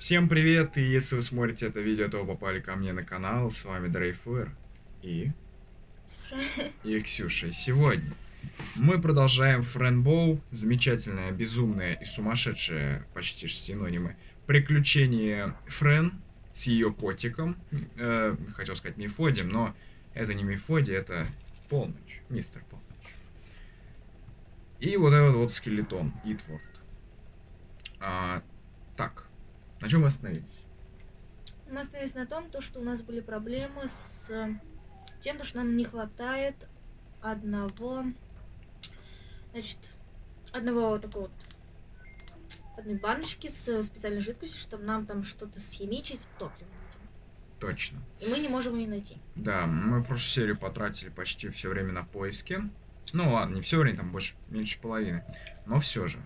Всем привет, и если вы смотрите это видео, то вы попали ко мне на канал, с вами Дрейфуэр и Ксюша. И сегодня мы продолжаем Френбоу, замечательное, безумное и сумасшедшее, почти синонимы, приключение Френ с ее котиком, хотел сказать Мефодием, но это не Мефодий, это Полночь, мистер Полночь. И вот этот вот скелетон, Итворд. Так, на чем мы остановились? Мы остановились на том, что у нас были проблемы с тем, что нам не хватает одного вот такого вот, одной баночки с специальной жидкостью, чтобы нам там что-то схимичить, топливо. Точно. И мы не можем ее найти. Да, мы в прошлую серию потратили почти все время на поиски. Ну ладно, не все время, там меньше половины. Но все же.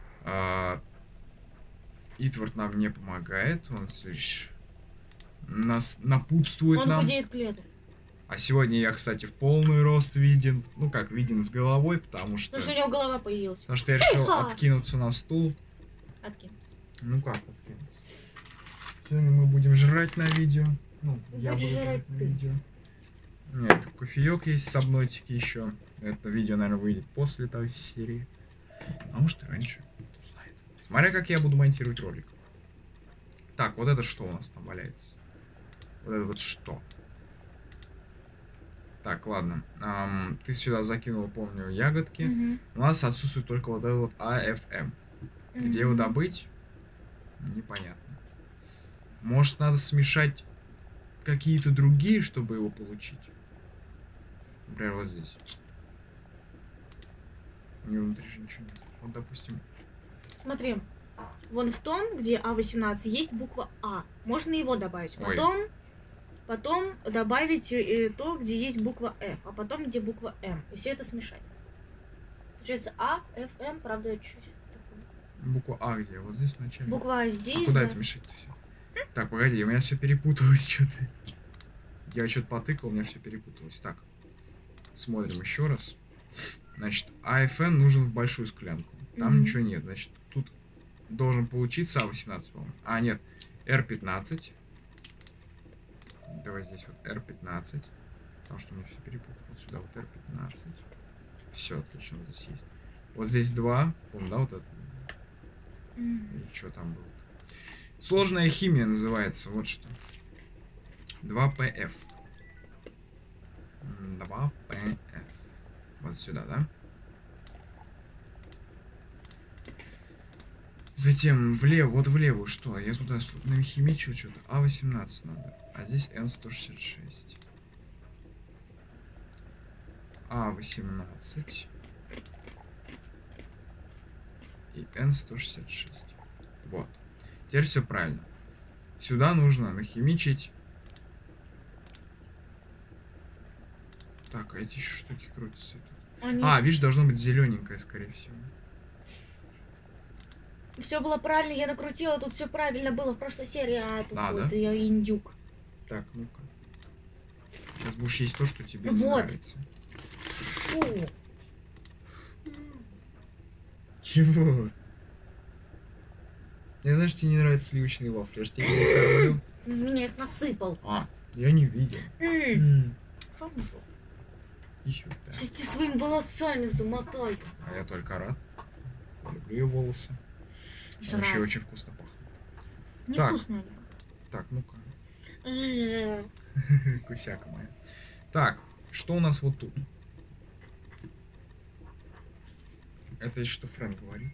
Итвард нам не помогает, он лишь нас напутствует нам. Он худеет к лету. А сегодня я, кстати, в полный рост виден. Ну как, виден с головой, потому что... Потому что у него голова появилась. Потому что я решил откинуться на стул. Откинуться. Ну как откинуться? Сегодня мы будем жрать на видео. Ну, я буду жрать на видео. Нет, кофеек есть с обнотики еще. Это видео, наверное, выйдет после той серии. А может и раньше. Смотря как я буду монтировать ролик. Так, вот это что у нас там валяется? Вот это вот что? Так, ладно. Ты сюда закинул, помню, ягодки. У нас отсутствует только вот этот вот АФМ. Где его добыть? Непонятно. Может, надо смешать какие-то другие, чтобы его получить? Например, вот здесь. У него внутри же ничего нет. Вот, допустим... Смотри, вон в том, где А18, есть буква А. Можно его добавить. Потом добавить то, где есть буква F, а потом где буква М. И все это смешать. Получается А, Ф, М, правда, чуть такое. Буква А где? Вот здесь вначале. Буква А здесь. А куда это мешать-то все? Так, погоди, у меня все перепуталось что-то. Я что-то потыкал, у меня все перепуталось. Так, смотрим еще раз. Значит, АФН нужен в большую склянку. Там ничего нет. Значит, тут должен получиться А18, по-моему. А, нет, Р15. Давай здесь вот Р15. Потому что у меня все перепутано. Вот сюда вот Р15. Все, отлично, вот здесь есть. Вот здесь 2. Помню, да, вот это? Или что там было? Сложная химия называется, вот что. 2ПФ. 2ПФ. Вот сюда, да? Затем влево, вот в левую что? Я туда нахимичу что-то. А18 надо. А здесь Н166. А18. И Н166. Вот. Теперь все правильно. Сюда нужно нахимичить. Так, а эти еще штуки крутятся тут. А, видишь, должно быть зелененькое, скорее всего. Все было правильно, я накрутила, тут все правильно было в прошлой серии, а тут да? я индюк. Так, ну-ка. Сейчас будешь есть то, что тебе не нравится. Фу. Чего? Я знаю, что тебе не нравятся сливочные вафли, я же тебе не кормлю. Ты меня их насыпал. А, я не видел. Шамжу. Еще да. Сейчас ты своими волосами замотай. А я только рад. Люблю ее волосы. Вообще очень вкусно пахнет. Невкусно. Так, ну-ка. Кусяка моя. Так, что у нас вот тут? Это еще что Фрэн говорит?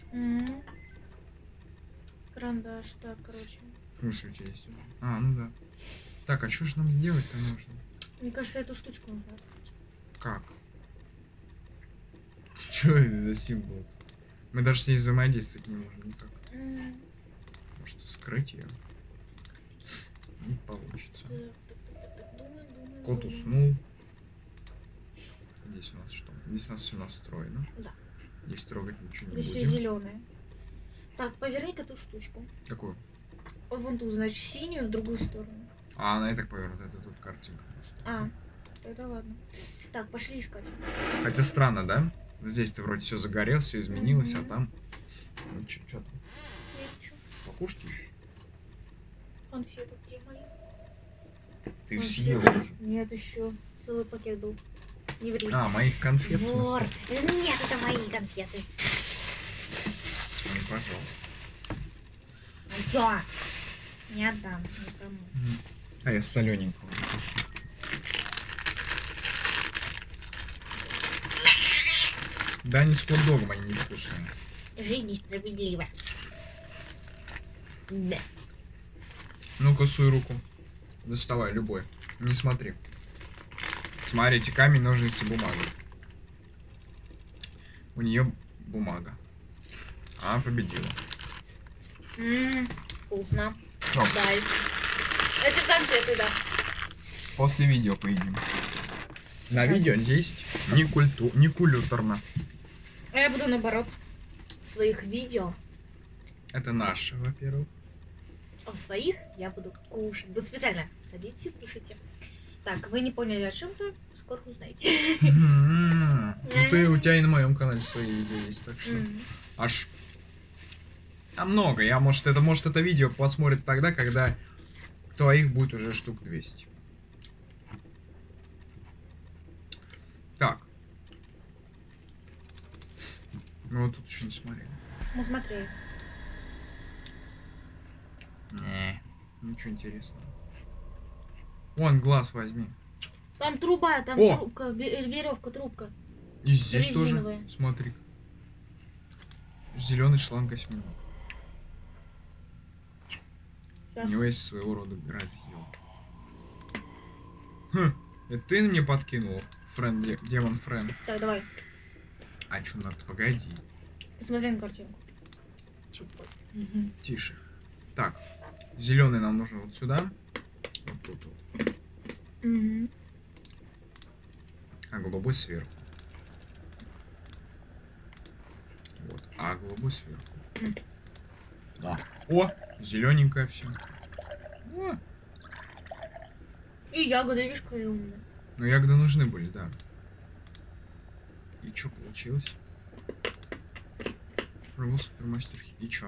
Карандаш, так, короче. В смысле у тебя есть? А, ну да. Так, а что же нам сделать-то нужно? Мне кажется, эту штучку нужно открыть. Как? Что это за символ? Мы даже с ней взаимодействовать не можем никак. Может, вскрыть ее? Не получится. Кот уснул. Здесь у нас что? Здесь у нас все настроено. Да. Здесь трогать ничего не будем. Все зеленое. Так, поверни-ка эту штучку. Какую? Вон ту, значит, синюю в другую сторону. А, она и так повернута. Это тут картинка просто. А, тогда ладно. Так, пошли искать. Хотя странно, да? Здесь-то вроде все загорелось, все изменилось, а там... Ну, что там? Покушать еще? Конфеты где мои? Ты их Конфеты. съел уже. Нет, еще целый пакет был. Не ври. А, моих конфет, в Вор. смысле? Нет, это мои конфеты. Ну, пожалуйста. Алло. Не отдам никому. А я солененького закушу. Да, они с хот-догом, они невкусные. Жизнь несправедлива. Да. Ну-ка, суй руку. Доставай, любой. Не смотри. Смотрите, камень, ножницы, бумага. У нее бумага. Она победила. Вкусно. Все, Дай. Эти конфеты, да. после видео поедим. На видео есть не культурно. А я буду наоборот в своих видео. Это наше, во-первых. А в своих я буду кушать. Буду специально садитесь и кушайте. Так, вы не поняли о чем-то, скоро узнаете. Ну ты, у тебя и на моем канале свои видео есть, так что аж... А много, может это видео посмотрит тогда, когда твоих будет уже штук 200. Так. Мы вот тут еще не смотрели. Мы смотрели. Не, ничего интересного. Вон, глаз возьми. Там труба, там О! трубка, веревка, трубка. И здесь Резиновая. тоже, смотри. Зеленый шланг осьминог. У Сейчас. него есть своего рода раздел. Хм, это ты мне подкинул, демон Френ? Так, давай. А что надо? Погоди. Посмотри на картинку. Тише. Так, зеленый нам нужен вот сюда. Вот тут вот. А голубой сверху. Вот. А голубой сверху. Да. О! Зелененькое все. И ягоды, видишь, какая умная. Ну, ягоды нужны были, да. И что получилось? Провел супермастер. И чё?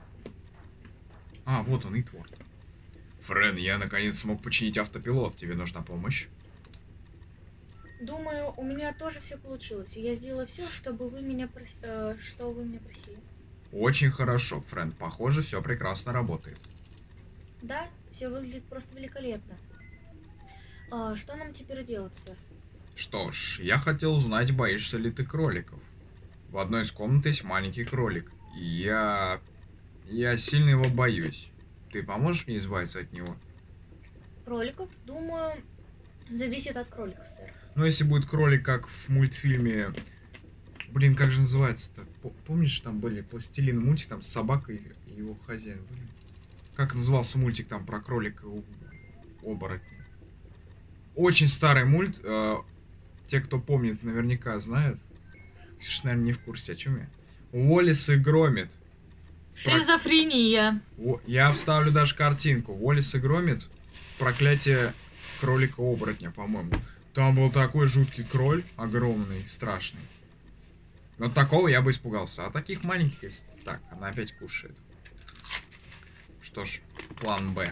А, вот он, и творт. Френ, я наконец смог починить автопилот. Тебе нужна помощь? Думаю, у меня тоже все получилось. И я сделала все, чтобы вы меня что вы меня просили. Очень хорошо, Френ. Похоже, все прекрасно работает. Да, все выглядит просто великолепно. Что нам теперь делать, сэр? Что ж, я хотел узнать, боишься ли ты кроликов. В одной из комнат есть маленький кролик. И я сильно его боюсь. Ты поможешь мне избавиться от него? Кроликов? Думаю, зависит от кролика, сэр. Ну, если будет кролик, как в мультфильме... Блин, как же называется-то? Помнишь, там были пластилин мультик, там с собакой и его хозяин, блин? Как назывался мультик там про кролика оборотня? Очень старый мульт. Те, кто помнит, наверняка знают. Ксюша, наверное, не в курсе, о чем я. Уоллес и Громит. Шизофрения. Я вставлю даже картинку. Уоллес и Громит. Проклятие кролика-оборотня, по-моему. Там был такой жуткий кроль, огромный, страшный. Вот такого я бы испугался. А таких маленьких... Так, она опять кушает. Что ж, план Б.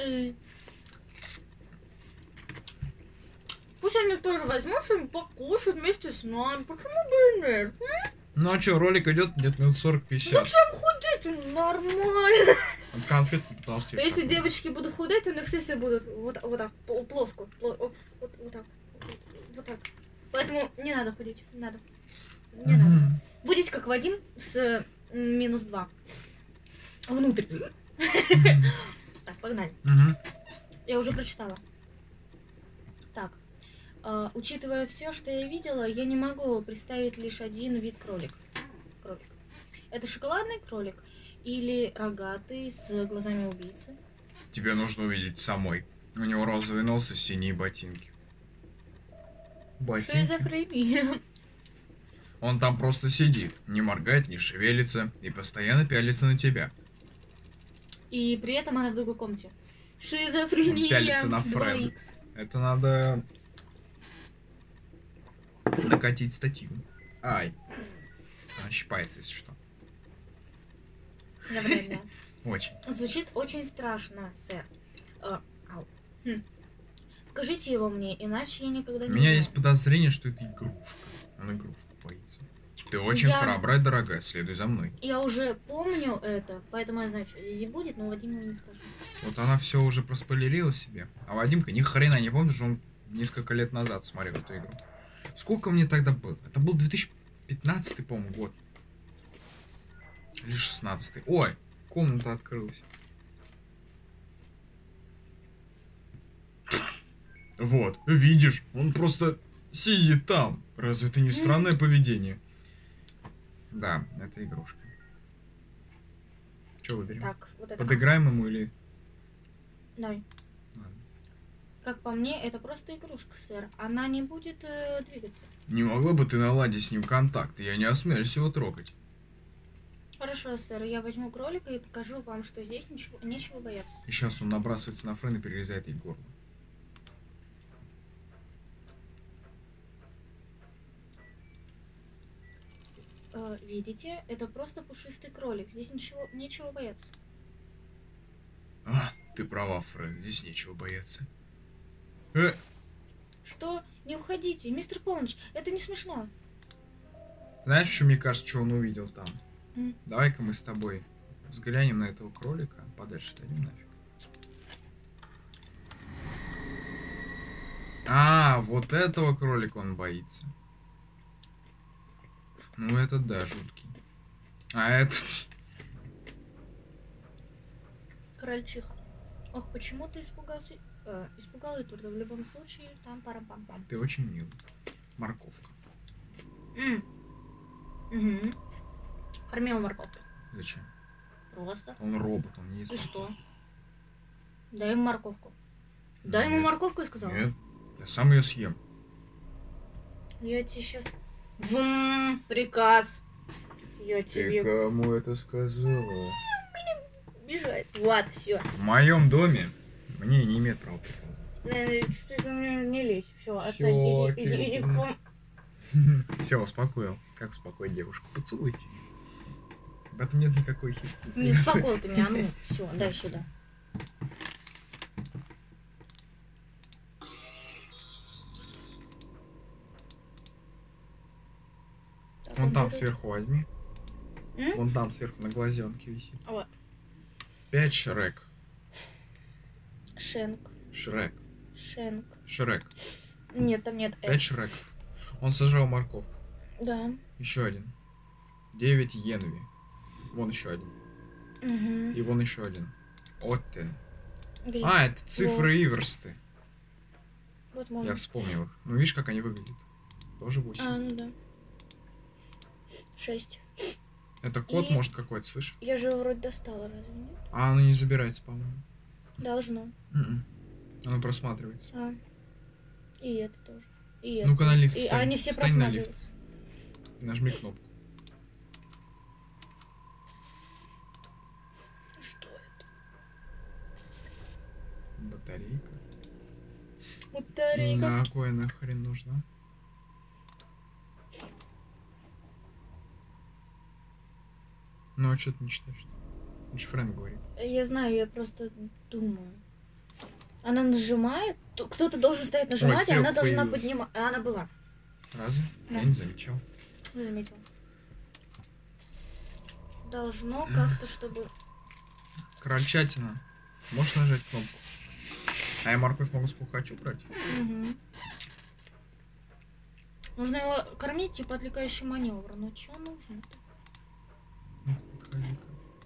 Пусть они тоже возьмут что-нибудь покушать вместе с нами. Почему бы и нет? Ну а что, ролик идет где-то минут 40-50. Зачем худеть? Нормально. Конфет 15. Если девочки будут худеть, у них сисы будут вот так, плоско. Вот так. Вот так. Поэтому не надо худеть. Не надо. Не надо. Будете как Вадим с -2. Внутрь. Так, погнали. Я уже прочитала. Так. Учитывая все, что я видела, я не могу представить лишь один вид кролик. Это шоколадный кролик или рогатый с глазами убийцы? Тебе нужно увидеть самой. У него розовый нос и синие ботинки. Шизофрения. Он там просто сидит, не моргает, не шевелится и постоянно пялится на тебя. И при этом она в другой комнате. Шизофрения. Он пялится на Френ. Это надо накатить статью. Ай. Она щипается, если что. Вредно. Очень. Звучит очень страшно, сэр. Покажите его мне, иначе я никогда не У меня узнаю. есть подозрение, что это игрушка. Он игрушку боится. Ты очень храбрая, дорогая, следуй за мной. Я уже помню это, поэтому я знаю, что здесь будет, но Вадиму не скажу. Вот она все уже проспойлерила себе. А Вадимка ни хрена не помнит, что он несколько лет назад смотрел эту игру. Сколько мне тогда было? Это был 2015, по-моему, год. Или 16. Ой, комната открылась. Вот, видишь, он просто сидит там. Разве это не странное поведение? Да, это игрушка. Что выберем? Так, вот это. Подыграем ему или... Давай. Ладно. Как по мне, это просто игрушка, сэр. Она не будет двигаться. Не могла бы ты наладить с ним контакт? Я не осмелюсь его трогать. Хорошо, сэр. Я возьму кролика и покажу вам, что здесь нечего бояться. И сейчас он набрасывается на Френ и перерезает ей горло. Видите? Это просто пушистый кролик. Здесь нечего бояться. А, ты права, Френ, здесь нечего бояться. Что? Не уходите, мистер Полночь, это не смешно. Знаешь, что мне кажется, что он увидел там? Mm. Давай-ка мы с тобой взглянем на этого кролика, подальше отойдем нафиг. А, вот этого кролика он боится. Ну, этот, да, жуткий. А этот... Крольчиха. Ох, почему ты испугался? Испугал Эдварда. В любом случае, там парам-пам-пам. Ты очень милый. Морковка. Угу. Кормил морковкой. Зачем? Просто. Он робот, он не ест. И морковку. что? Дай ему морковку. Дай ему Нет. морковку, я сказала. Нет, я сам ее съем. Я тебе сейчас... Приказ. Я тебе... кому это сказала? Бежать. Вот, все. В моем доме мне не имеет права приказывать. Не лезь. Все, Всё, иди окей. Все, успокоил. Как успокоить девушку? Поцелуйте. В этом нет никакой хитрости. Не успокоил ты меня, а ну. Все, дай сюда. Вон там сверху возьми. М? Вон там сверху на глазенке висит. Вот. 5 Шрек. Шенк. Шрек. Шенк. Шрек. Нет, там нет. 5 Шреков. Он сожрал морковку. Да. Еще один. 9 Йенви. Вон еще один. Угу. И вон еще один. Оттен. Где? А, это цифры Вот. и версты. Возможно. Я вспомнил их. Ну, видишь, как они выглядят? Тоже 8. А, ну да. 6. Это код, И- может, какой-то, слышь? Я же его вроде достала, разве нет? А, оно не забирается, по-моему. Должно. Оно просматривается. А. И это тоже. И это. Ну-ка на лифт И встань. они все Встань на лифт. просматриваются. И нажми кнопку. Что это? Батарейка. Батарейка. На кое нахрен нужна? Ну, а что ты не читаешь? Это же Фрэнк говорит. Я знаю, я просто думаю. Она нажимает, кто-то должен стоять нажимать, а стрелка она должна появилась. поднимать. А она была. Разве? Да. Я не замечал. Не заметила. Должно как-то, чтобы... Крольчатина. Можешь нажать кнопку? А я морковь могу сколько хочу брать. Угу. Нужно его кормить, типа отвлекающий маневр. Но что нужно-то? Ну, подходи-ка.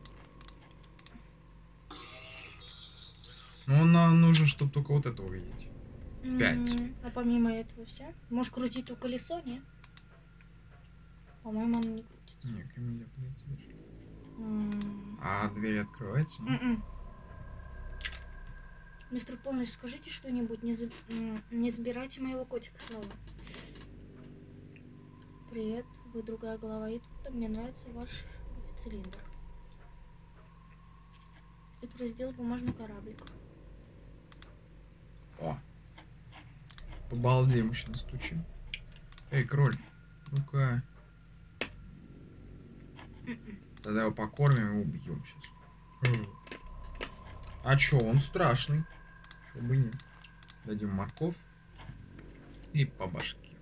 Ну, нам нужно, чтобы только вот это увидеть. 5. А помимо этого все? Можешь крутить то колесо, не? По-моему, оно не крутится. Не, к нему нельзя подойти даже. М. А дверь открывается? М-м. Мистер Полночь, скажите что-нибудь, не забирайте моего котика снова. Привет, вы другая голова Итвуда, мне нравится ваш цилиндр. Это раздел бумажный кораблик. О. Побалдеем, мы сейчас настучим. Эй, кроль, ну-ка. Тогда его покормим и убьем сейчас. А чё, он страшный. Почему бы нет? Дадим морковь и по башке.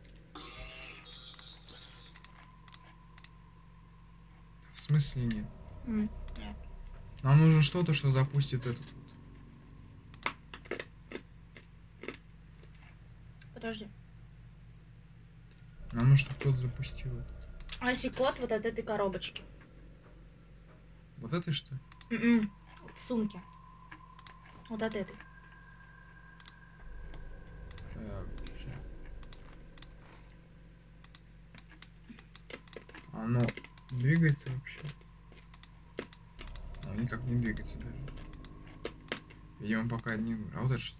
В смысле нет? Нет. Нам нужно что-то, что запустит этот вот. Подожди. Нам нужно, чтобы кто-то запустил это. Аси-код вот от этой коробочки. Вот это что? В сумке. Вот от этой. Щас. Оно двигается вообще? Оно никак не двигается даже. Видимо, пока не... А вот это что?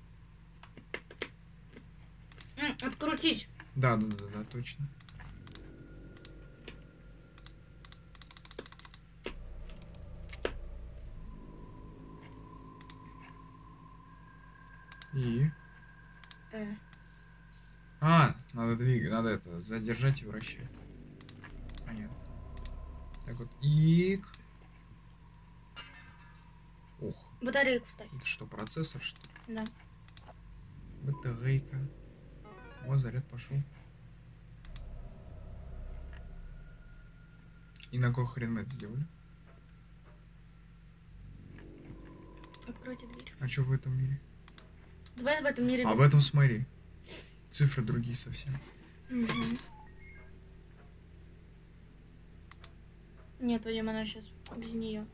Открутить. Да, точно. И... надо двигать, надо это, задержать и вращать. Понятно. Так вот, ик. Ох. Батарейку вставь. Это что, процессор, что ли? Да. Батарейка. Вот, заряд пошел. И на какой хрен мы это сделали? Откройте дверь. А что в этом мире? Давай в этом мире... А в этом смотри. Цифры другие совсем. Нет, Вадим, она сейчас без нее.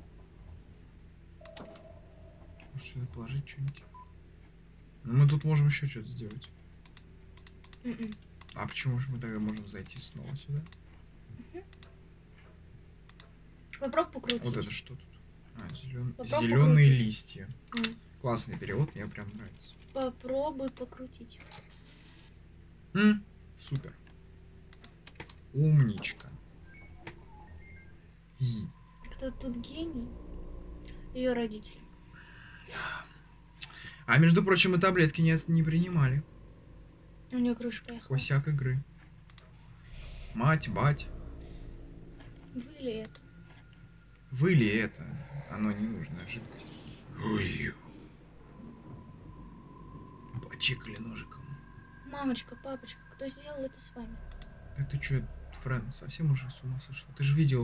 Может, сюда положить что-нибудь? Ну, мы тут можем еще что-то сделать. А почему же мы тогда можем зайти снова сюда? Попробуй покрутить. Вот это что тут? Зеленые покрутить. листья. Классный перевод, мне прям нравится. Попробуй покрутить. Супер. Умничка. Кто тут гений? Ее родители. А между прочим, мы таблетки не принимали. У нее крыша поехала. Косяк игры. Мать, бать. Вы ли это? Вы ли это? Оно не нужно, жидкость. Ой. Почикали ножиком. Мамочка, папочка, кто сделал это с вами? Да ты чё, Фрэн, совсем уже с ума сошла? Ты же видел.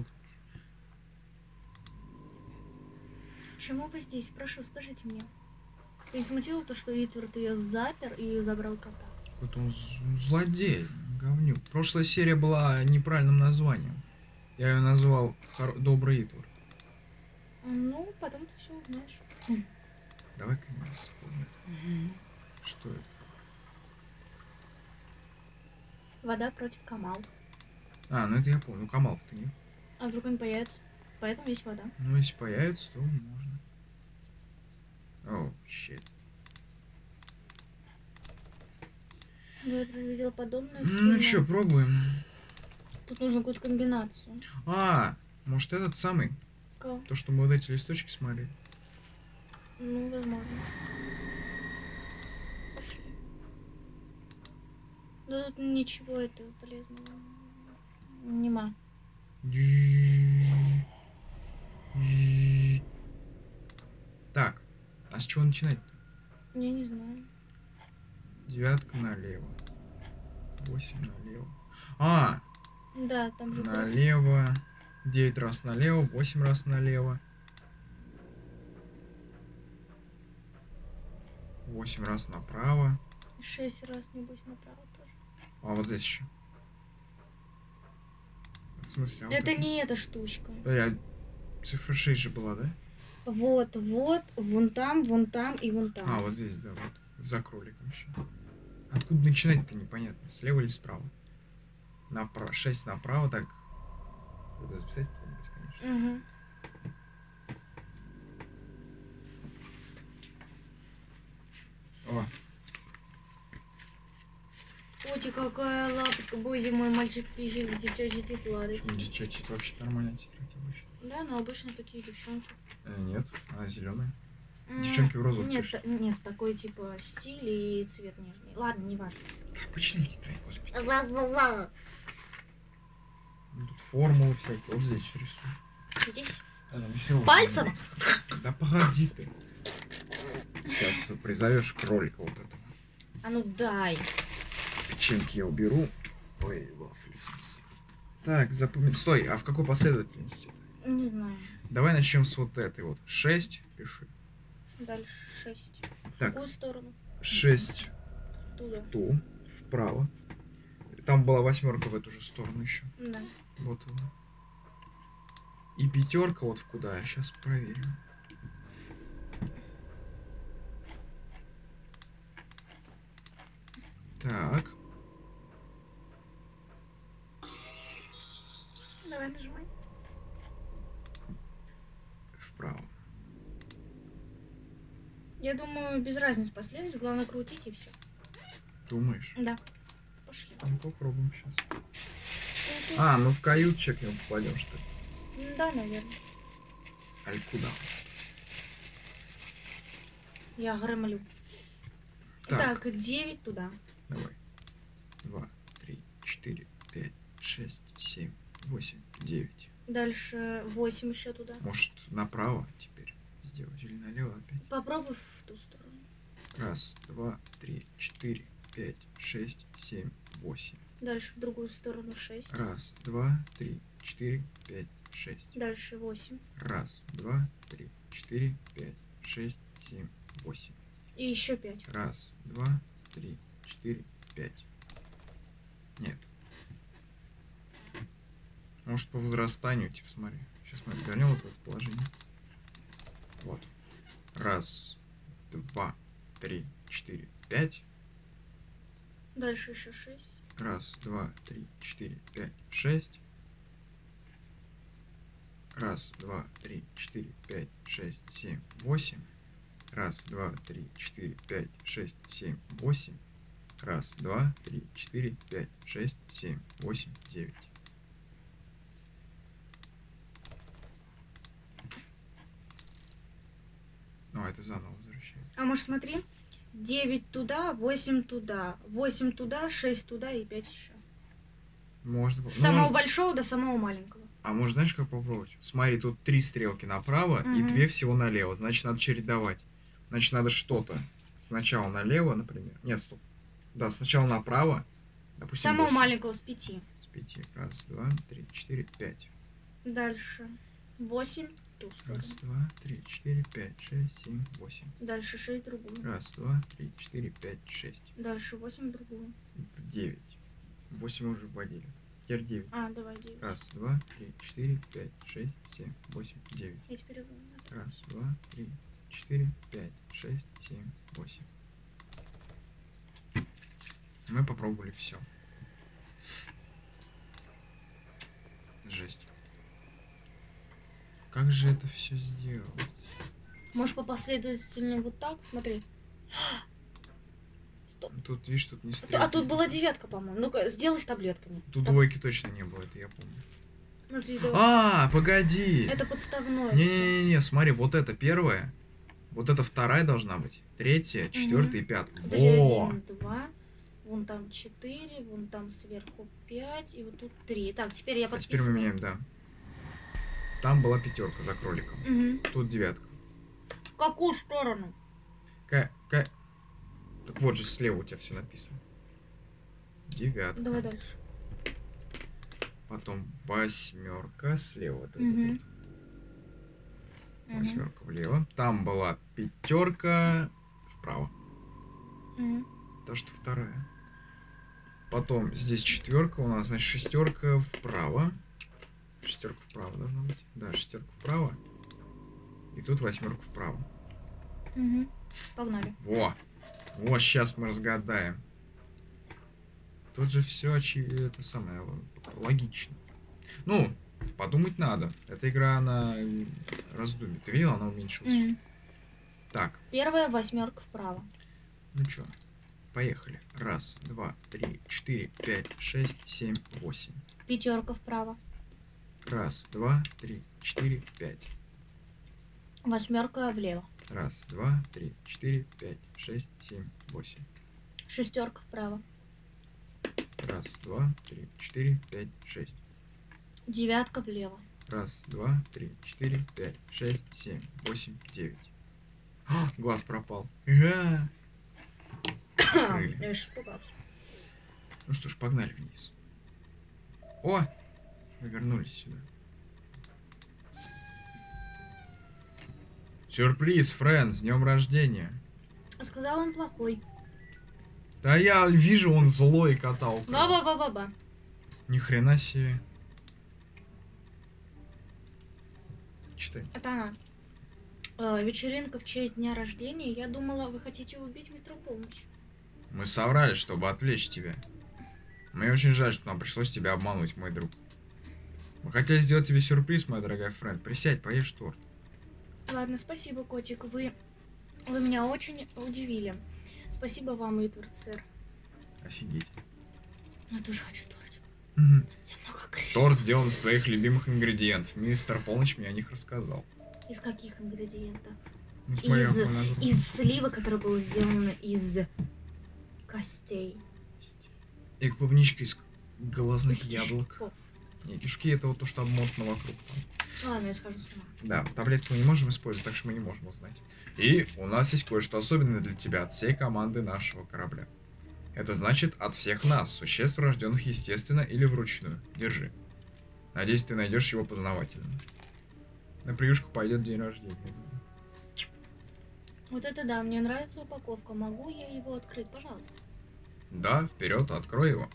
Почему вы здесь? Прошу, скажите мне. Ты не смутило то, что Итвард ее запер и забрал кота? Какой-то он злодей, говнюк. Прошлая серия была неправильным названием. Я ее назвал Добрый Итвард. Ну, потом ты все узнаешь. Давай-ка я вспомню. Что это? Вода против Камал. Ну это я помню. Камал-то нет. А вдруг он появится? Поэтому есть вода. Ну, если появится, то можно. О, щит. Да, я видела подобное. Ну что, пробуем. Тут нужно какую-то комбинацию. Может этот самый? Кого? То, что мы вот эти листочки смотрели. Ну, возможно. Пошли. Да тут ничего этого полезного нема. Так, а с чего начинать-то? Я не знаю. 9 налево. 8 налево. Да, там же... Налево. 9 раз налево, 8 раз налево. 8 раз направо. 6 раз, небось, направо тоже. А вот здесь еще. В смысле? Это не эта штучка. Цифра 6 же была, да? Вот, вон там и вон там. Вот здесь, да, вот. За кроликом еще. Откуда начинать-то непонятно. Слева или справа? 6 направо, так. Надо записать попробовать, конечно. О. Ой, какая лапочка. Боже мой, мальчик пишет в девчачий тетрадь. Девчачий, это вообще нормальная тетрадь обычно. Да, но обычно такие девчонки. Нет, она зеленая. Девчонки в розовых пишут. Нет, такой типа стиль и цвет нежный. Ладно, не важно. Обычная тетрадь, господи. Тут формулы всякие. Вот здесь все рисую. Здесь? Все Пальцем? Да погоди ты. Сейчас призовешь кролика вот этого. А ну дай. Печеньки я уберу. Ой, вафли. Так, запомни. Стой, а в какой последовательности? Не знаю. Давай начнем с вот этой вот. 6 пиши. Дальше 6. В Так. какую сторону? 6 Туда. в ту, вправо. Там была 8 в эту же сторону еще. Да. Вот она. И 5 вот в куда? Сейчас проверим. Так. Давай нажимай. Вправо. Я думаю, без разницы последовательность. Главное крутить и все. Думаешь? Да. Пошли. Ну, попробуем сейчас. А, ну в каютчик не попадем, что ли? Да, наверное. Аль куда? Я громлю. Так. Так, 9 туда. Давай. 2, 3, 4, 5, 6, 7, 8, 9. Дальше 8 еще туда. Может, направо теперь сделать или налево опять? Попробуй в ту сторону. Раз, 2, 3, 4, 5, 6, 7, 8. Дальше в другую сторону 6. Раз, 2, 3, 4, 5, 6. Дальше 8. Раз, 2, 3, 4, 5, 6, 7, 8. И еще 5. Раз, 2, 3, 4, 5. Нет. Может, по возрастанию, типа, смотри. Сейчас мы вернем вот в это положение. Вот. Раз, 2, 3, 4, 5. Дальше еще 6. Раз, 2, 3, 4, 5, 6. Раз, 2, 3, 4, 5, 6, 7, 8. Раз, 2, 3, 4, 5, 6, 7, 8. Раз, 2, 3, 4, 5, 6, 7, 8, 9. Ну, это заново возвращаем. А может, смотри. 9 туда, 8 туда, 8 туда, 6 туда и 5 еще. Можно. С самого большого до самого маленького. А может, знаешь, как попробовать? Смотри, тут 3 стрелки направо и 2 всего налево. Значит, надо чередовать. Значит, надо что-то сначала налево, например. Нет, стоп. Да, сначала направо. Допустим, Самого 8. маленького с 5. С 5. Раз, 2, 3, 4, 5. Дальше 8 в ту сторону. Раз, 2, 3, 4, 5, 6, 7, 8. Дальше 6 в другую. Раз, 2, 3, 4, 5, 6. Дальше 8 в другую. 9. 8 мы уже вводили. Теперь 9. А, давай 9. Раз, 2, 3, 4, 5, 6, 7, 8, 9. Я теперь его назад. Раз, 2, 3, 4, 5, 6, 7, 8. Мы попробовали все. Жесть. Как же это все сделать? Можешь по последовательности вот так, смотри. Стоп. Тут, видишь, тут не стрелки. А тут была 9, по-моему. Ну-ка, сделай с таблетками. Тут Стоп. двойки точно не было, это я помню. Подожди, давай. А, погоди! Это подставное. Не-не-не, смотри, вот это первая, вот это вторая должна быть, третья, четвертая и пятая. Во! 1, 2, вон там 4, вон там сверху 5, и вот тут 3. Так, теперь я А теперь мы подписываю. меняем, да. Там была 5 за кроликом. Мгм. Тут 9. В какую сторону? Так вот же слева у тебя все написано. 9. Давай дальше. Потом 8 слева. Вот это Мгм. вот. Мгм. 8 влево. Там была 5 вправо. Мгм. Та, что вторая. Потом здесь 4 у нас, значит, 6 вправо. 6 вправо должна быть. Да, 6 вправо. И тут 8 вправо. Мгм. Погнали. Во! Вот сейчас мы разгадаем. Тут же все это самое логично. Ну, подумать надо. Эта игра, она раздумит. Ты видел, она уменьшилась. Мгм. Так, Первая 8 вправо. ну чё, поехали. Раз, 2, 3, 4, 5, 6, 7, 8. 5 вправо. Раз, 2, 3, 4, 5. 8 влево. Раз, 2, 3, 4, 5, 6, 7, 8. 6 вправо. Раз, 2, 3, 4, 5, 6. 9 влево. Раз, 2, 3, 4, 5, 6, 7, 8, 9. Глаз пропал. Ага. Открыли. Я же испугался. Ну что ж, погнали вниз. О! Мы вернулись сюда. Сюрприз, Фрэн, с днем рождения. Сказал он плохой. Да я вижу, он злой кота украл. Ба-ба-ба-ба-ба. Ни хрена себе. Читай. Это она. Вечеринка в честь дня рождения. Я думала, вы хотите убить мистера Полночь. Мы соврали, чтобы отвлечь тебя. Мне очень жаль, что нам пришлось тебя обмануть, мой друг. Мы хотели сделать тебе сюрприз, моя дорогая Фрэн. Присядь, поешь торт. Ладно, спасибо, котик. Вы меня очень удивили. Спасибо вам, Эдвард, сэр. Офигеть. Я тоже хочу торт. Мгм. Где много креветок. Торт сделан из твоих любимых ингредиентов. Мистер Полночь мне о них рассказал. Из каких ингредиентов? Ну, смотри, Из, какой нагруз. из слива, которое было сделано из костей. И клубничка из глазных Из яблок. кишков. Не, кишки это вот то, что обмотано вокруг. Там. Ладно, я схожу с ума. Да, таблетки мы не можем использовать, так что мы не можем узнать. И у нас есть кое-что особенное для тебя от всей команды нашего корабля. Это значит от всех нас, существ, рожденных естественно или вручную. Держи. Надеюсь, ты найдешь его познавательным. На приюшку пойдет день рождения. Вот это да, мне нравится упаковка. Могу я его открыть, пожалуйста? Да, вперед, открой его.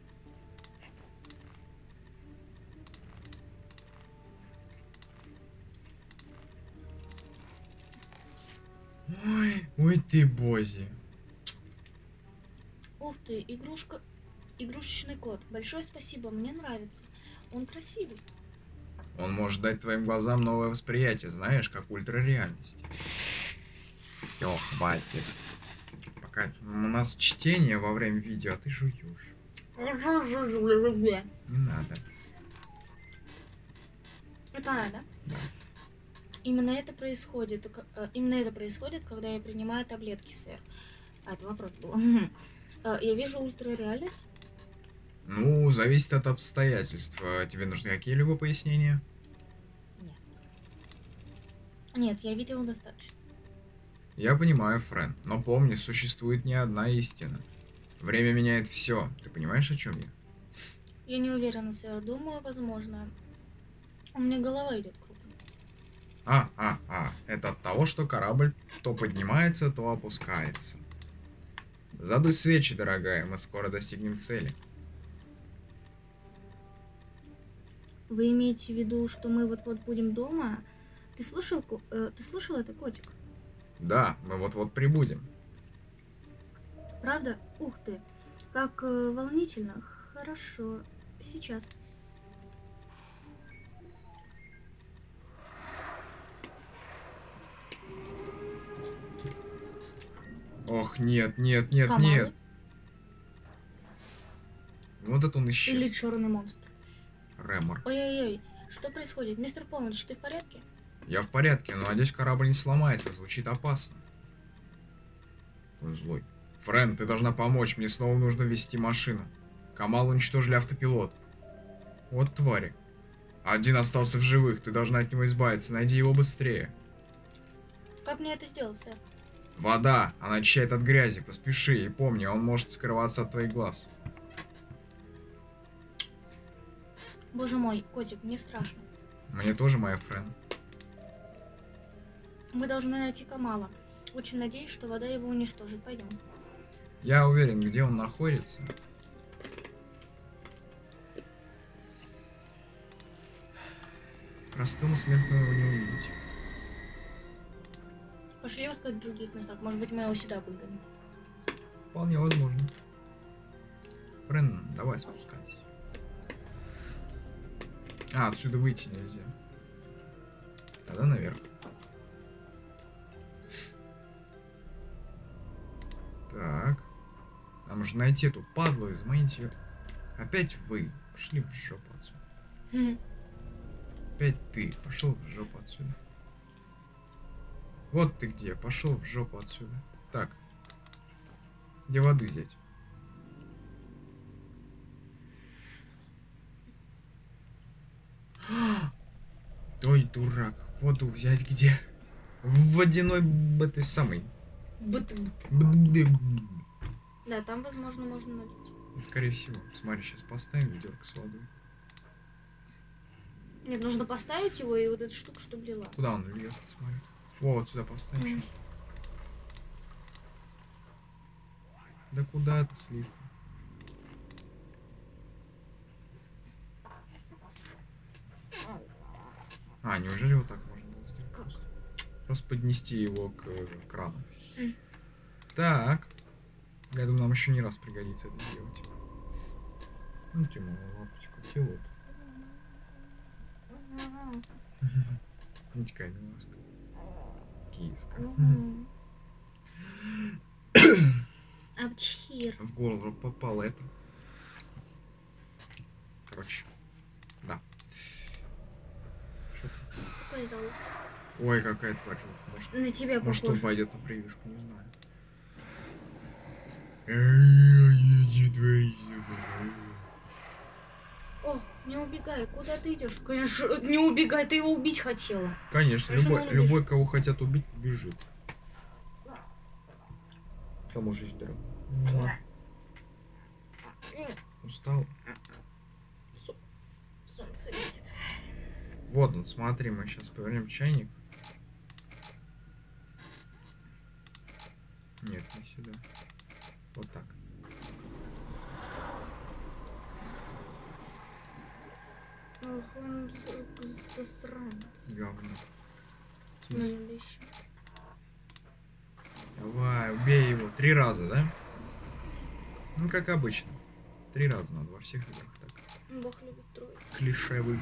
Ой ты, Бози. Ух ты, игрушка. Игрушечный кот. Большое спасибо, мне нравится. Он красивый. Он может дать твоим глазам новое восприятие, знаешь, как ультрареальность. Всё, хватит. Пока у нас чтение во время видео, а ты жуешь. Не надо. Это она, да? Да. Именно это происходит, когда я принимаю таблетки, сэр. А, это вопрос был. Я вижу ультрареальность. Ну, зависит от обстоятельств. Тебе нужны какие-либо пояснения? Нет, я видела достаточно. Я понимаю, Фрэн, но помни, существует не одна истина. Время меняет все. Ты понимаешь, о чем я? Я не уверена, сэр. Думаю, возможно. У меня голова идет кругом. Это от того, что корабль то поднимается, то опускается. Задуй свечи, дорогая, мы скоро достигнем цели. Вы имеете в виду, что мы вот-вот будем дома? Ты слышал это, котик? Да, мы вот-вот прибудем. Правда? Ух ты. Как волнительно. Хорошо. Сейчас. Ох, нет, нет, нет, Камалы? нет. Вот это он исчез. Или черный монстр? Ремор. Ой-ой-ой. Что происходит? Мистер Полночь, ты в порядке? Я в порядке, но надеюсь, корабль не сломается. Звучит опасно. Он злой. Фрэн, ты должна помочь. Мне снова нужно вести машину. Камал уничтожили автопилот. Вот твари. Один остался в живых. Ты должна от него избавиться. Найди его быстрее. Как мне это сделать, сэр? Вода. Она очищает от грязи. Поспеши. И помни, он может скрываться от твоих глаз. Боже мой, котик, мне страшно. Мне тоже, моя Фрэн. Мы должны найти Камала. Очень надеюсь, что вода его уничтожит. Пойдем. Я уверен, где он находится. Простому смертному его не увидеть. Пошли его искать в других местах. Может быть, мы его сюда выгоним. Вполне возможно. Фрэн, давай спускайся. Отсюда выйти нельзя. Тогда наверх. Так. Нам нужно найти эту падлу и заманить ее. Опять вы. Пошли в жопу отсюда. Опять ты. Пошел в жопу отсюда. Вот ты где. Пошел в жопу отсюда. Так. Где воды взять? Ой, дурак. Воду взять где? В водяной этой самой. Да, там, возможно, можно налить. Скорее всего. Смотри, сейчас поставим ведерко с водой. Нет, нужно поставить его и вот эту штуку, чтобы лила. Куда он льет? Смотри. Вот сюда поставим. Да куда ты слив? А, неужели вот так можно было сделать? Как? Просто поднести его к крану. Так. Я думаю, нам еще не раз пригодится это сделать. Ну, ты моя лапочка, пилот. Не такая миласка. Киска. Абчхир. В горло попало это. Короче. Да. Что ты? Какой залог? Ой, какая тварь. Может, На тебя может похож. он пойдет на прививку, не знаю. О, не убегай, куда ты идешь? Конечно, не убегай, ты его убить хотела. Конечно, Конечно, любой, кого хотят убить, бежит. Кому жизнь дорога. Устал? Солнце видит. Вот он, смотри, мы сейчас повернем чайник. Нет, не сюда. Вот так. Ох, он засранец. Говно. В Ну, смысле? еще. Давай, убей его. 3 раза, да? Ну, как обычно. 3 раза надо во всех играх так. Бог любит трое. Клишевый.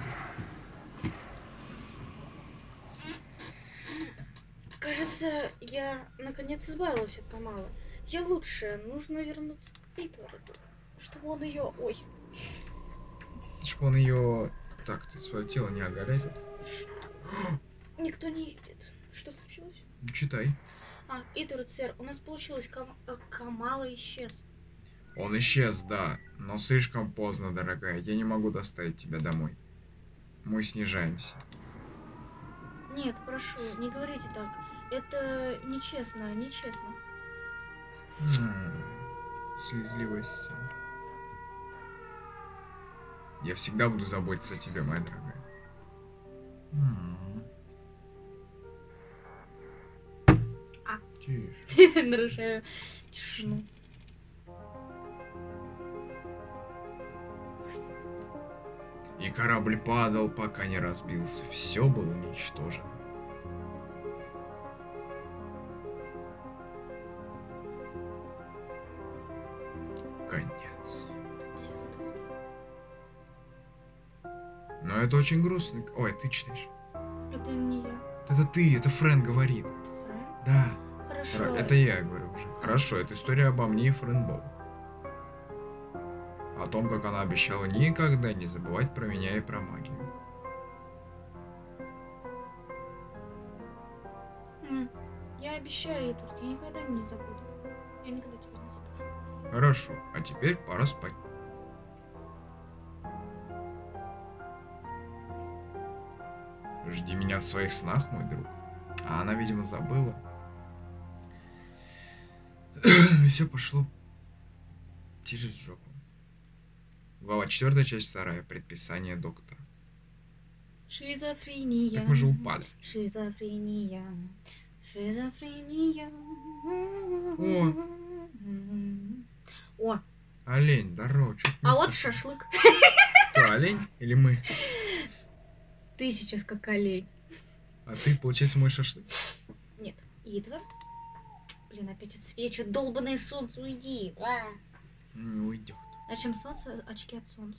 Кажется, я наконец избавилась от Камала. Я лучше. Нужно вернуться к Питварду, чтобы он ее... Ой. Чтобы он ее... Так, ты свое тело не оголяй тут. Никто не видит. Что случилось? Читай. Итвард, сэр, у нас получилось. Камала исчез. Он исчез, да. Но слишком поздно, дорогая. Я не могу доставить тебя домой. Мы снижаемся. Нет, прошу, не говорите так. Это нечестно, нечестно. Слезливость. Я всегда буду заботиться о тебе, моя дорогая. Тише. Нарушаю тишину. И корабль падал, пока не разбился. Все было уничтожено. Конец. Но это очень грустно. Ой, ты читаешь. Это не я. Это ты, это Фрэн говорит. Это Фрэн? Да. Хорошо. Это я говорю уже. Хорошо, это история обо мне и Фрэн Боу. О том, как она обещала никогда не забывать про меня и про магию. Я обещаю, Эдвард, я никогда не забуду. Я никогда тебя не забуду. Хорошо, а теперь пора спать. Жди меня в своих снах, мой друг. А она, видимо, забыла. Все пошло через жопу. Глава 4, часть 2. Предписание доктора. Шизофрения. Так мы же упали. Шизофрения. Шизофрения. О. Олень, здорово. А вот шашлык. Кто, олень или мы? Ты сейчас как олень. А ты, получается, мой шашлык? Нет. Эдвард? Блин, опять отсвечивает. Долбаное солнце, уйди. Не уйдет. А чем солнце? Очки от солнца.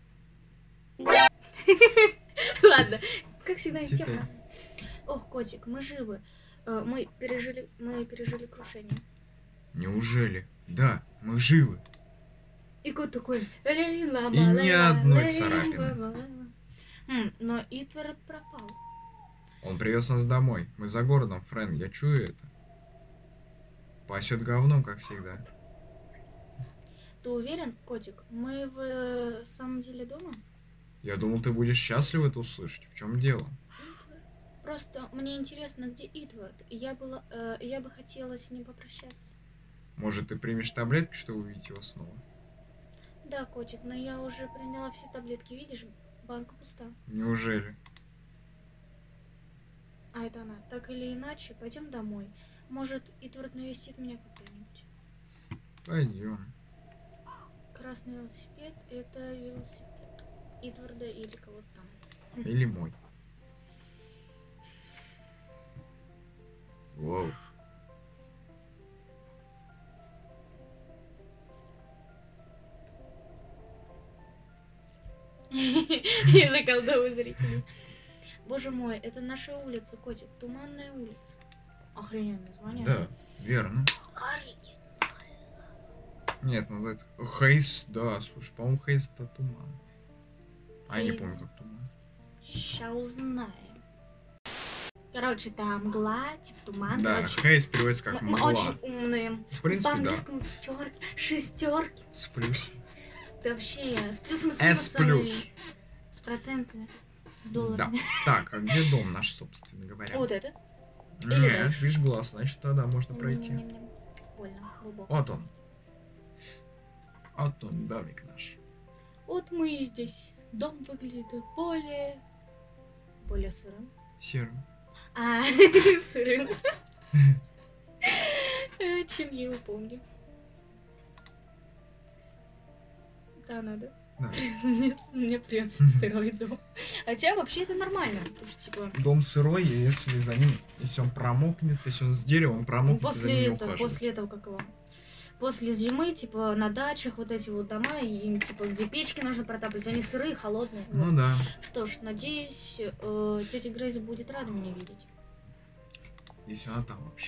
Ладно, как всегда, тема. Ох, котик, мы живы. Мы пережили крушение. Неужели? Да, мы живы. И кот такой... И ни одной царапины. Но Итвард пропал. Он привез нас домой. Мы за городом, Фрэн, я чую это. Пасет говном, как всегда. Ты уверен, котик? Мы в самом деле дома? Я думал, ты будешь счастлив это услышать. В чем дело? Просто мне интересно, где Эдвард, и я бы хотела с ним попрощаться. Может, ты примешь таблетки, чтобы увидеть его снова? Да, котик, но я уже приняла все таблетки, видишь, банка пуста. Неужели? А это она. Так или иначе, пойдем домой. Может, Эдвард навестит меня когда-нибудь. Пойдем. Красный велосипед — это велосипед Эдварда или кого-то там. Или мой. Воу. Я заколдовываю зрителей. Боже мой, это наша улица, котик. Туманная улица. Охрененное название. Да, верно. Нет, называется Хейс, да, слушай, по-моему, Хейс это туман. А я не Хейс. помню, как туман. Ща узнаем. Короче, там мгла, типа туман. Да, Короче, Хейс переводится как мы мгла. очень умные. В принципе, По да. английскому пятерки, шестерки. С плюсом. Да вообще, с плюсом и с С минусом. плюс. С процентами. С Да. долларами. Так, а где дом наш, собственно говоря? Вот это. или Нет, дальше. видишь глаз, значит, тогда можно пройти. Ням-ням-ням. Больно, глубоко. Вот он. Вот он, домик наш. Вот мы и здесь. Дом выглядит более сырым. Серым. Сырым. Чем я его помню. Да, надо. Да. Мне придется сырой дом. Хотя вообще это нормально. Потому что, типа, Дом сырой, и если за ним, если он промокнет, если он с деревом промокнет, за ним не ухаживать. после этого, как его? После зимы, типа, на дачах вот эти вот дома, и им, типа, где печки нужно протапливать, они сырые, холодные. Ну Вот. да. Что ж, надеюсь, тетя Грейс будет рада меня видеть. Если она там вообще.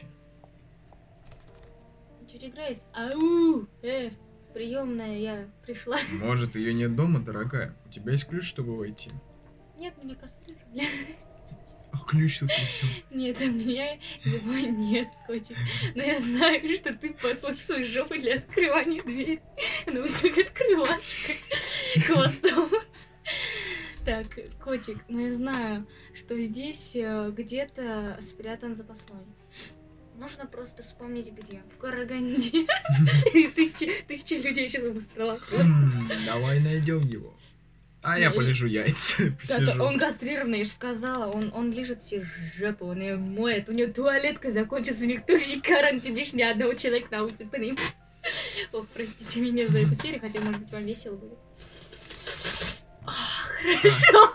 Тетя Грейс, ау! Приемная, я пришла. Может, ее нет дома, дорогая? У тебя есть ключ, чтобы войти? Нет, меня кастрировали. А ключ тут все. Нет, у меня его нет, котик. Но я знаю, что ты послушай свою жопу для открывания двери. Она вот так открывает, как хвостом. Так, котик, ну я знаю, что здесь где-то спрятан запасной. Нужно просто вспомнить где. В Караганде. Тысячи людей сейчас выстрела просто. Давай найдем его. А я полежу яйца. Да, посижу. он кастрированный, я же сказала. Он лежит себе жопу, он ее моет. У него туалетка закончилась, у них тоже карантин, лишь ни одного человека на улице, понимаешь? Ох, простите меня за эту серию, хотя, может быть, вам весело будет. Хорошо.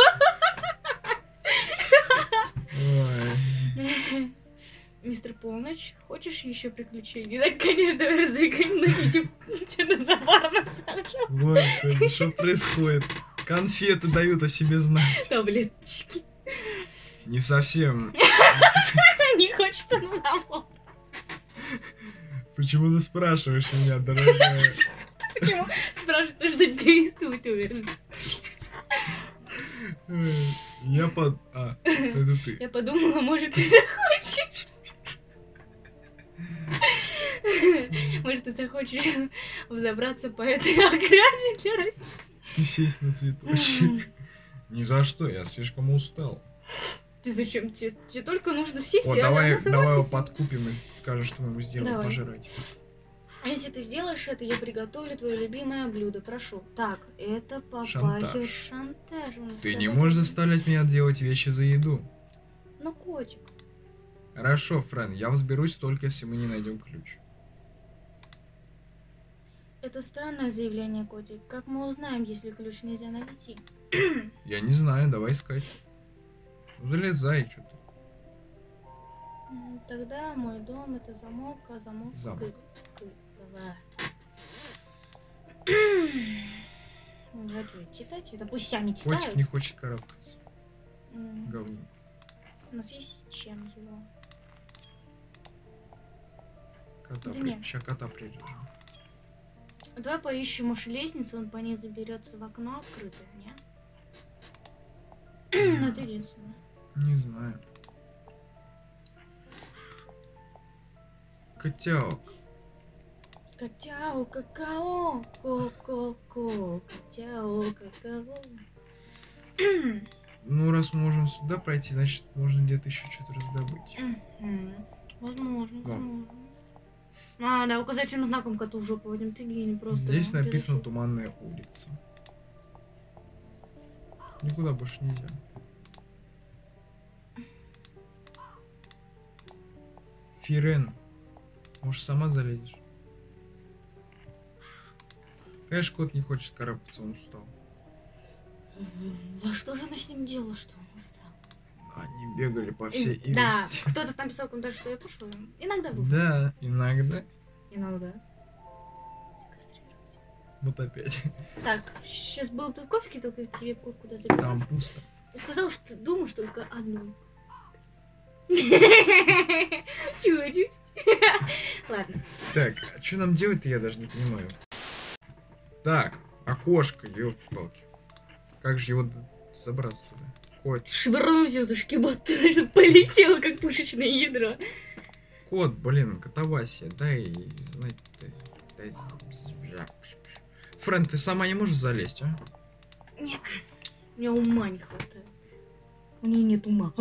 Ой. Мистер Полночь, хочешь еще приключений? Да, конечно, давай раздвигаем ноги, тебя на забор насажу. Господи, что происходит? Конфеты дают о себе знать. Таблеточки. Не совсем. Не хочется на забор. Почему ты спрашиваешь меня, дорогая? Почему? Спрашивают, то, что действует, уверен. Это ты. Я подумала, может, ты захочешь. Может, ты захочешь взобраться по этой ограде для России. И сесть на цветочек. Ни за что, я слишком устал. Ты зачем? Тебе только нужно сесть, О, и она давай сама его сесть. подкупим и скажешь, что мы ему сделаем Давай. пожрать. А если ты сделаешь это, я приготовлю твое любимое блюдо. Прошу. Так, это папайя Шантаж. шантаж. Ты не можешь заставлять меня делать вещи за еду. Ну, котик. Хорошо, Френ, я взберусь только, если мы не найдем ключ. Это странное заявление, котик. Как мы узнаем, если ключ нельзя найти? Я не знаю, давай искать. Залезай, что ты. Тогда мой дом — это замок, а замок... Замок. Давайте читать, это пусть сами Котик читают. не хочет карабкаться. М, Говно. У нас есть чем его. Кота Да не. Сейчас кота прирежем. Давай поищем уж лестницу, он по ней заберется в окно открытое, не? Ну, это единственное. Не знаю. Котяок. Котяо, какао, ко-ко-ко, котяо, какао. Ну, раз мы можем сюда пройти, значит, можно где-то еще что-то раздобыть. Возможно. Да, указательным знаком коту в жопу водим. Ты гений просто. Здесь написано «Туманная улица». Никуда больше нельзя. Фирен, может, сама залезешь? Конечно, кот не хочет карабкаться, он устал. А что же она с ним делала, что он устал? Они бегали по всей Ивести. Да, кто-то там писал в комментариях, что я кушаю. Иногда бывает. Да, иногда. Иногда. Вот опять. Так, сейчас был тут кофе, только тебе куда забить. Там пусто. Я сказала, что ты думаешь только одну. Чуть-чуть. Ладно. Так, а что нам делать-то, я даже не понимаю. Так, окошко, ёлки-палки. Как же его забраться туда? Кот. Швырнуть его за шкибот, ты полетело, как пушечное ядро. Кот, блин, катавасия, дай знать. Дай. Френ, ты сама не можешь залезть, а? Нет, у меня ума не хватает. У нее нет ума.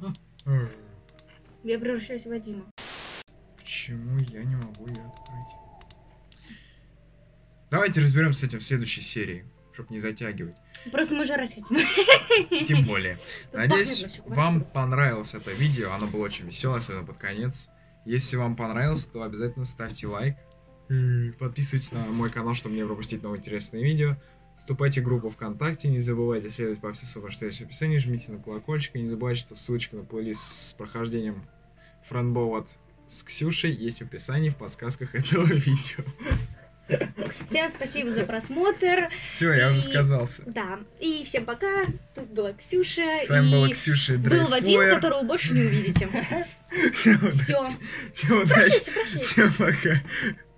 Я превращаюсь в Вадима. Почему я не могу ее открыть? Давайте разберемся с этим в следующей серии, чтобы не затягивать. Просто мы жрать хотим. Тем более. Тут Надеюсь, пахнет на всю вам квартиру. понравилось это видео. Оно было очень веселое, особенно под конец. Если вам понравилось, то обязательно ставьте лайк. Подписывайтесь на мой канал, чтобы не пропустить новые интересные видео. Вступайте в группу ВКонтакте. Не забывайте следовать по всем ссылкам, что есть в описании. Жмите на колокольчик. И не забывайте, что ссылочка на плейлист с прохождением Франбовод с Ксюшей есть в описании в подсказках этого видео. Всем спасибо за просмотр. Все, я уже сказался. Да. И всем пока. Тут была Ксюша. С вами была и Ксюша и был Вадим, Дрейфуэр. которого больше не увидите. Всем Все. удачи. Прощайся. Всем пока.